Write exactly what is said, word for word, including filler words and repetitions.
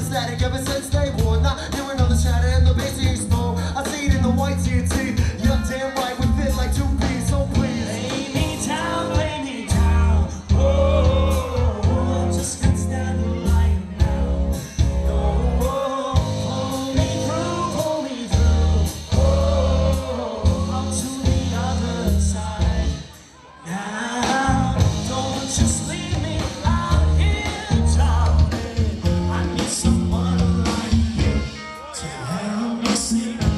static ever since day one. Not hearing all the chatter and the bass explode. I see it in the white T N T. You're damn right, we fit like two peas, so please lay me down, lay me down. Oh, just can't stand the light now. Oh, pull me through, pull me through. Oh, up to the other side. Now, don't just leave me out here, darling. I need someone like you to help me sleep.